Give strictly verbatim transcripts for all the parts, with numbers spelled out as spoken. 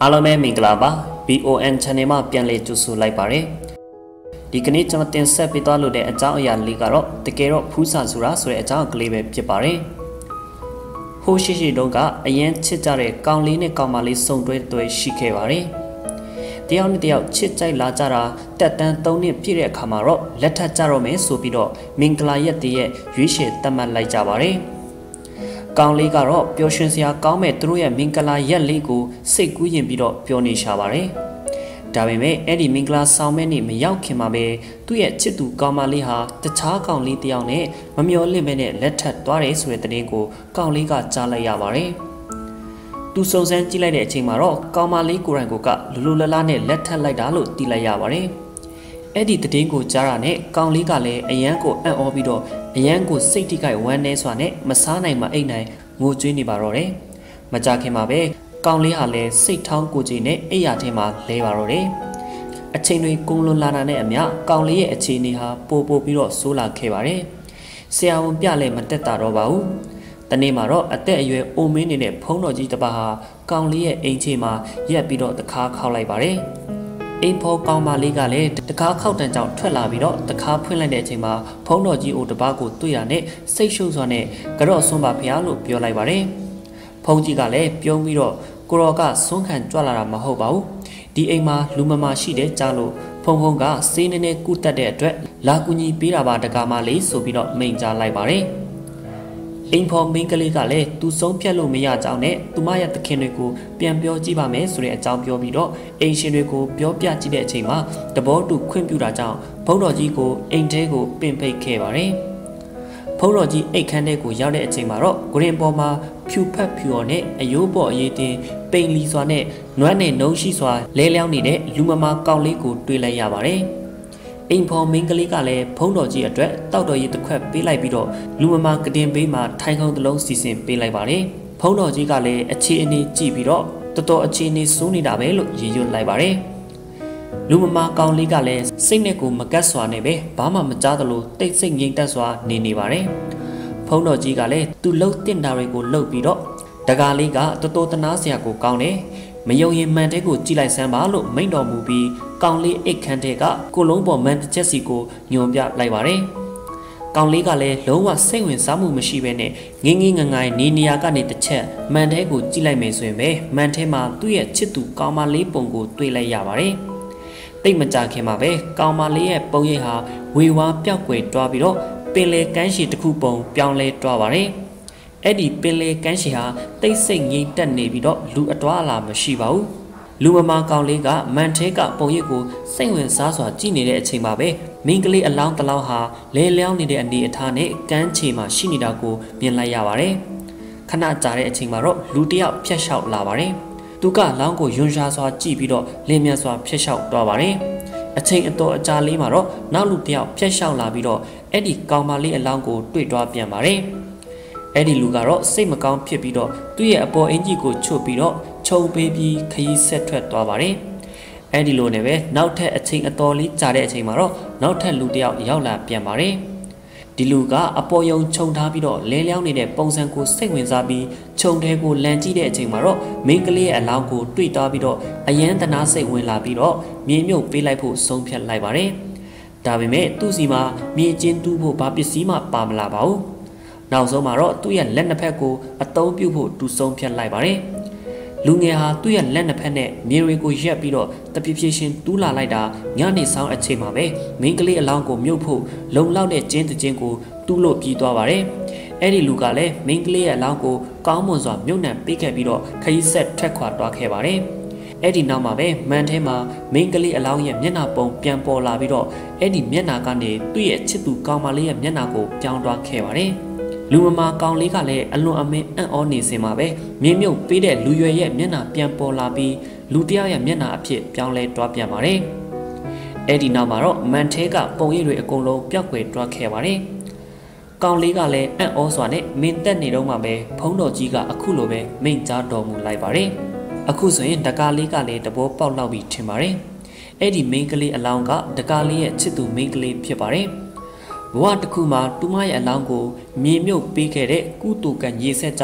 အားလုံးပဲမင်္ဂလာပါ B O N channel မှာပြန်လည်ကြိုဆိုလိုက်ပါတယ်ဒီကနေ့ကျွန်တော်တင်ဆက်ပေးသွားလို့တဲ့အကြောင်းအရာလေးကတော့တကယ်တော့ဖူးစာဆိုတာဆိုတဲ့အကြောင်းကလေးပဲဖြစ်ပါတယ်ဟိုးရှိရှိတုန်းကအရင်ချစ်ကြတဲ့ကောင်လေးနဲ့ကောင်မလေးစုံတွဲတွဲရှိခဲ့ပါတယ်တယောက်နဲ့တယောက်ချစ်ကြိုက်လာကြတာတက်တန်းသုံးနှစ်ပြည့်တဲ့အခါမှာတော့လက်ထပ်ကြတော့မယ်ဆိုပြီးတော့မင်္ဂလာရက်တည်းရဲ့ရွေးချယ်သတ်မှတ်လိုက်ကြပါတယ်ကောင်လေးကတော့ပျော်ရွှင်စရာကောင်းမဲ့သူတို့ရဲ့မင်္ဂလာရက်လေးကိုစိတ်ကူးရင်ပြီးတော့ပျော်နေရှာပါတယ်။ဒါပေမဲ့အဲ့ဒီမင်္ဂလာဆောင်မဲ့နေ့မရောက်ခင်မှာပဲသူ့ရဲ့ချစ်သူကောင်မလေးဟာတခြားကောင်လေးတစ်ယောက်နဲ့မမျော်လင့်ပဲနဲ့လက်ထပ်သွားတယ်ဆိုတဲ့သတင်းကိုကောင်လေးကကြားလိုက်ရပါတယ်။သူစုံစမ်းကြည့်လိုက်တဲ့အချိန်မှာတော့ကောင်မလေးကိုယ်တိုင်ကလူလူလလားနဲ့လက်ထပ်လိုက်တာလို့သိလိုက်ရပါတယ်။အဲ့ဒီသတင်းကိုကြားတာနဲ့ကောင်လေးကလည်းအယမ်းကိုအံ့ဩပြီးတော့အယမ်းကိုစိတ်ထိခိုက်ဝမ်းနည်းစွာနဲ့မစားနိုင်မအိပ်နိုင်ငိုကြွေးနေပါတော့တယ်။မကြခင်မှာပဲကောင်လေးဟာလည်းစိတ်ထောင်းကိုကြည်နဲ့အိပ်ရာထဲမှာလဲပါတော့တယ်။အချိန်တွေကုန်လွန်လာတာနဲ့အမျှကောင်လေးရဲ့အခြေအနေဟာပိုပိုပြီးတော့ဆိုးလာခဲ့ပါတယ်။ဆရာဝန်ပြလည်းမတက်တာတော့ပါဘူး။တနေ့မှာတော့အသက်အရွယ်အိုမင်းနေတဲ့ဖုံးတော်ကြီးတစ်ပါးဟာကောင်လေးရဲ့အိမ်ချေမှာရက်ပြီးတော့တခါခောက်လိုက်ပါတယ်။အိမ်ဖော်ကောင်မလေးကလည်းတကားခောက်တန်ကြောင်ထွက်လာပြီးတော့တကားဖွင့်လိုက်တဲ့အချိန်မှာဖုံးတော်ကြီးအိုတပားကိုတွေ့ရတဲ့စိတ်ရှုပ်စွာနဲ့ကြော့ဆွန်းပါဖျားလို့ပြောလိုက်ပါတယ်။ဖုံးကြီးကလည်းပြုံးပြီးတော့ကိုရောကဆွန်းခံကြွလာတာမဟုတ်ပါဘူး။ဒီအိမ်မှာလူမမရှိတဲ့ကြားလို့ဖုံဖုံကစေးနေနေကုတက်တဲ့အတွက်လာကူညီပေးတာပါတကားမလေးဆိုပြီးတော့မိန်ကြားလိုက်ပါတယ်။အိမ်ဖော်မင်းကလေးကလည်းသူဆုံးဖြတ်လို့မရကြောင်းနဲ့သူမရဲ့သခင်တွေကိုပြန်ပြောကြည့်ပါမယ်ဆိုတဲ့အကြောင်းပြောပြီးတော့အိမ်ရှင်တွေကိုပြောပြကြည့်တဲ့အချိန်မှာတဘောတူခွင့်ပြုတာကြောင့်ဘုန်းတော်ကြီးကိုအိမ်ထဲကိုပင့်ဖိတ်ခဲ့ပါတယ်။ဘုန်းတော်ကြီးအိတ်ခမ်းထဲကိုရောက်တဲ့အချိန်မှာတော့ဂရင်ပေါ်မှာဖြူဖက်ဖြူော်နဲ့အယိုးပေါ်အရေးတင်ပိန်လီစွာနဲ့နွမ်းနဲ့နှုံးရှိစွာလဲလျောင်းနေတဲ့လူမမာကောင်လေးကိုတွေ့လိုက်ရပါတယ်။အိမ်ဖော်မင်းကလေးကလည်းဖုံးတော်ကြီးအတွက်တောက်တော်ရည်တစ်ခွက်ပေးလိုက်ပြီးတော့လူမမာကတင်ပေးမှာထိုင်ခုံတစ်လုံးစီစဉ်ပေးလိုက်ပါတယ်ဖုံးတော်ကြီးကလည်းအခြေအနေကြည့်ပြီးတော့တော်တော်အခြေအနေဆိုးနေတာပဲလို့ရည်ရွယ်လိုက်ပါတယ်လူမမာကောင်လေးကလည်းစိတ်နဲ့ကိုမကတ်စွာနဲ့ပဲဘာမှမကြားသလိုတိတ်ဆိတ်ငြိမ်သက်စွာနေနေပါတယ်ဖုံးတော်ကြီးကလည်းသူလှုပ်တင်တာတွေကိုလှုပ်ပြီးတော့တကားလေးကတော်တော်တနာစရာကိုကောင်းတယ်မယုံရင်မှန်တဲ့ကိုကြည့်လိုက်စမ်းပါလို့မိန့်တော်မူပြီးကောင်လေးအိတ်ခမ်းတဲ့ကကိုလုံးပေါ်မှန်တစ်ချက်စီကိုညွန်ပြလိုက်ပါတယ်။ကောင်လေးကလည်းလုံးဝစိတ်ဝင်စားမှုမရှိဘဲနဲ့ငင်းငင်းငငိုင်းနေနေရာကနေတစ်ချက်မှန်တဲ့ကိုကြည့်လိုက်မယ်ဆိုရင်ပဲမှန်ထဲမှာသူ့ရဲ့ချစ်သူကောင်မလေးပုံကိုတွေ့လိုက်ရပါတယ်။တိတ်မကြခင်မှာပဲကောင်မလေးရဲ့ပုံရိပ်ဟာဝေဝါးပြောက်ကွယ်တွားပြီးတော့ပင်လေကမ်းခြေတစ်ခုပုံပြောင်းလဲတွားပါတယ်။အဲ့ဒီပင်လေကမ်းခြေဟာတိတ်ဆိတ်ငြိမ်သက်နေပြီးတော့လူအတွားအလာမရှိပါဘူးလူမမာကောင်လေးကမန်ထဲကပုံရိပ်ကိုစိတ်ဝင်စားစွာကြည့်နေတဲ့အချိန်မှာပဲမင်းကလေးအလောင်းတလောင်းဟာလဲလျောင်းနေတဲ့အနေအထားနဲ့ကမ်းခြေမှာရှိနေတာကိုမြင်လိုက်ရပါတယ်ခဏကြာတဲ့အချိန်မှာတော့လူတစ်ယောက်ဖြတ်လျှောက်လာပါတယ်သူကလောင်းကိုယွန်ရှာစွာကြည့်ပြီးတော့လင်းမြစွာဖြတ်လျှောက်သွားပါတယ်အချိန်အတော်အကြာလေးမှာတော့နောက်လူတစ်ယောက်ဖြတ်လျှောက်လာပြီးတော့အဲ့ဒီကောင်မလေးအလောင်းကိုတွေ့သွားပြန်ပါတယ်အဲ့ဒီလူကတော့စိတ်မကောင်းဖြစ်ပြီးတော့သူ့ရဲ့အပေါ်အင်ကြီးကိုချွတ်ပြီးတော့ခြုံပေးပြီးခရီးဆက်ထွက်သွားပါတယ်။အဲ့ဒီလိုနဲ့ပဲနောက်ထပ်အချိန်အတော်လေးကြာတဲ့အချိန်မှာတော့နောက်ထပ်လူတစ်ယောက်ရောက်လာပြန်ပါတယ်။ဒီလူကအပေါ်ယုံခြုံထားပြီးတော့လဲလျောင်းနေတဲ့ပုံစံကိုစိတ်ဝင်စားပြီးခြုံထဲကိုလန်ကြည့်တဲ့အချိန်မှာတော့မိန်းကလေးရဲ့အလောင်းကိုတွေ့သွားပြီးတော့အယမ်းတနာစိတ်ဝင်လာပြီးတော့မြေမြုပ်ပေးလိုက်ဖို့ဆုံးဖြတ်လိုက်ပါတယ်။ဒါပေမဲ့သူ့စီမှာမြေကျင်းတူးဖို့ဘာပစ္စည်းမှပါမလာပါဘူး။နောက်ဆုံးမှာတော့သူ့ရဲ့လက်နှစ်ဖက်ကိုအသုံးပြုဖို့တူဆုံးဖြတ်လိုက်ပါတယ်။လူငယ်ဟာသူ့ရဲ့လက်နှစ်ဖက်နဲ့မြေတွေကိုရက်ပြီးတော့တပြည့်ပြည့်ရှင်တူးလာလိုက်တာညနေဆောင်အချိန်မှာပဲမင်းကလေးအလောင်းကိုမြုပ်ဖို့လုံလောက်တဲ့ကျင်းတကျင်းကိုတူးလို့ပြီးသွားပါတယ်။အဲ့ဒီလူကလည်းမင်းကလေးရဲ့အလောင်းကိုကောင်းမွန်စွာမြုပ်နှံပေးခဲ့ပြီးတော့ခရီးဆက်ထွက်ခွာသွားခဲ့ပါတယ်။အဲ့ဒီနောက်မှာပဲမန်ထဲမှာမင်းကလေးအလောင်းရဲ့မျက်နှာပုံပြန်ပေါ်လာပြီးတော့အဲ့ဒီမျက်နှာကနေသူ့ရဲ့ချစ်သူကောင်မလေးရဲ့မျက်နှာကိုပြောင်းသွားခဲ့ပါတယ်။လူမမာကောင်လေးကလည်းအလွန်အမင်းအံ့ဩနေစင်မှာပဲမြင်းမြုပ်ပေးတဲ့လူရွယ်ရဲ့မျက်နှာပြန်ပေါ်လာပြီးလူတယောက်ရဲ့မျက်နှာအဖြစ်ပြောင်းလဲတွားပြန်ပါတယ်။အဲ့ဒီနောက်မှာတော့မန်ထဲကပုံရိပ်တွေအကုန်လုံးပျောက်ကွယ်တွားခဲ့ပါတယ်။ကောင်လေးကလည်းအံ့ဩစွာနဲ့မင်းတက်နေတော့မှပဲဖုံးတော်ကြီးကအခုလိုပဲမိန့်ကြားတော်မူလိုက်ပါတယ်။အခုဆိုရင်တကားလေးကလည်းတဘောပေါက်လောက်ပြီးထင်ပါတယ်။အဲ့ဒီမိန်းကလေးအလောင်းကတကားလေးရဲ့ချစ်သူမိန်းကလေးဖြစ်ပါတယ်။ဘဝတစ်ခုမှာတူမရဲ့အလောင်းကိုမြေမြုပ်ပေးခဲ့တဲ့ကုတူကံရေဆက်ကြောင့်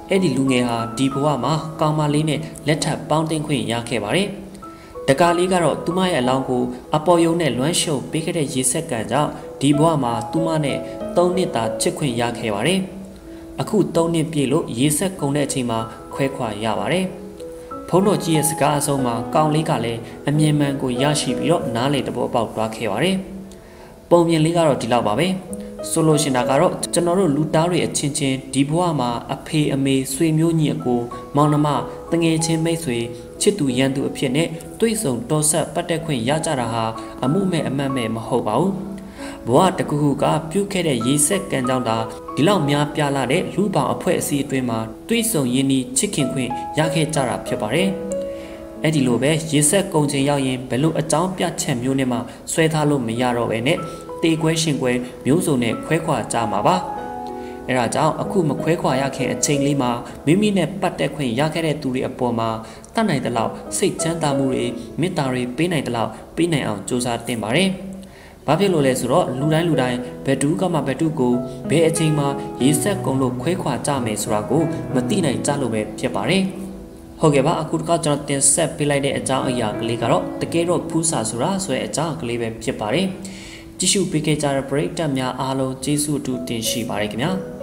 အဲ့ဒီလူငယ်ဟာဒီဘဝမှာကောင်မလေးနဲ့လက်ထပ်ပေါင်းတင်ခွင့်ရခဲ့ပါတယ်တကားလေးကတော့သူမရဲ့အလောင်းကိုအပေါ်ယုံနဲ့လွမ်းရှုပ်ပေးခဲ့တဲ့ရေစက်ကံကြောင့်ဒီဘဝမှာသူမနဲ့သုံးနှစ်သာချစ်ခွင့်ရခဲ့ပါတယ်အခုသုံးနှစ်ပြည့်လို့ရေဆက်ကုန်တဲ့အချိန်မှာခွဲခွာရပါတယ်ဖုန်းတော်ကြီးရဲ့စကားအဆုံးမှာကောင်လေးကလည်းအမြင်မှန်ကိုရရှိပြီးတော့နားလေတဘောပေါက်သွားခဲ့ပါတယ်ပုံပြင်လေးကတော့ဒီလောက်ပါပဲဆိုလိုရှင်တာကတော့ကျွန်တော်တို့လူသားတွေအချင်းချင်းဒီဘဝမှာအဖေအမေဆွေမျိုးညီအကိုမောင်နှမတငယ်ချင်းမိတ်ဆွေချစ်သူရန်သူအဖြစ်နဲ့တွေ့ဆုံတော်ဆက်ပတ်သက်ခွင့်ရကြတာဟာအမှုမဲ့အမှတ်မဲ့မဟုတ်ပါဘူးဘဝတကူကူကပြုတ်ခဲ့တဲ့ရေဆက်ကံကြောင့်သာဒီလောက်များပြားလာတဲ့လူပောင်အဖွဲ့အစည်းအတွင်းမှာတွေ့ဆုံရင်းနှီးချစ်ခင်ခွင့်ရခဲ့ကြတာဖြစ်ပါတယ်အဲ့ဒီလိုပဲရေဆက်ကုန်ချိန်ရောက်ရင်ဘယ်လိုအကြောင်းပြချက်မျိုးနဲ့မှဆွဲထားလို့မရတော့ပဲနဲ့တေခွဲရှင်ခွဲမျိုးစုံနဲ့ခွဲခွာကြမှာပါအဲဒါကြောင့်အခုမခွဲခွာရခင်အချိန်လေးမှာမိမိနဲ့ပတ်သက်ခွင့်ရခဲ့တဲ့သူတွေအပေါ်မှာတတ်နိုင်တဲ့လောက်စိတ်ချမ်းသာမှုတွေမေတ္တာတွေပေးနိုင်တဲ့လောက်ပေးနိုင်အောင်ကြိုးစားတင်ပါတယ်ဘာဖြစ်လို့လဲဆိုတော့လူတိုင်းလူတိုင်းဘယ်သူကမှဘယ်သူကိုဘယ်အချိန်မှာရေဆက်ကုန်လို့ခွဲခွာကြမယ်ဆိုတာကိုမသိနိုင်ကြလို့ပဲဖြစ်ပါတယ်ဟုတ်ကဲ့ပါအခုတခါကျွန်တော်တင်ဆက်ပေးလိုက်တဲ့အကြောင်းအရာကလေးကတော့တကယ်တော့ဖူးစာဆိုတာဆိုတဲ့အကြောင်းကလေးပဲဖြစ်ပါတယ်ကြည့်ရှုပေးခဲ့ကြတဲ့ပရိသတ်များအားလုံးကျေးဇူးအထူးတင်ရှိပါတယ်ခင်ဗျာ